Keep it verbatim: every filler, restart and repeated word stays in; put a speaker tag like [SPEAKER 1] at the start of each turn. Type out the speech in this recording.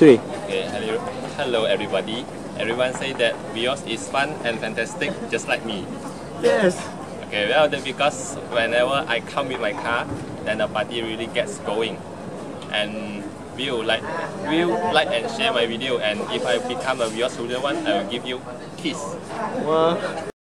[SPEAKER 1] three.
[SPEAKER 2] Okay, hello, hello everybody. Everyone say that Vios is fun and fantastic, just like me.
[SPEAKER 1] Yes.
[SPEAKER 2] Okay, well, that because whenever I come with my car, then the party really gets going. And will like, will like and share my video. And if I become a Vios student one, I will give you kiss.
[SPEAKER 1] Well,